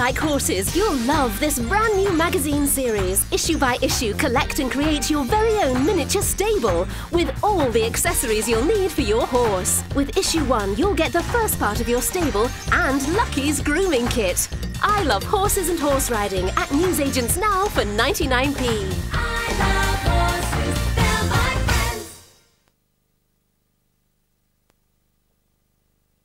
like horses, you'll love this brand new magazine series. Issue by issue, collect and create your very own miniature stable with all the accessories you'll need for your horse. With issue 1, you'll get the first part of your stable and Lucky's grooming kit. I love horses and horse riding at newsagents now for 99p.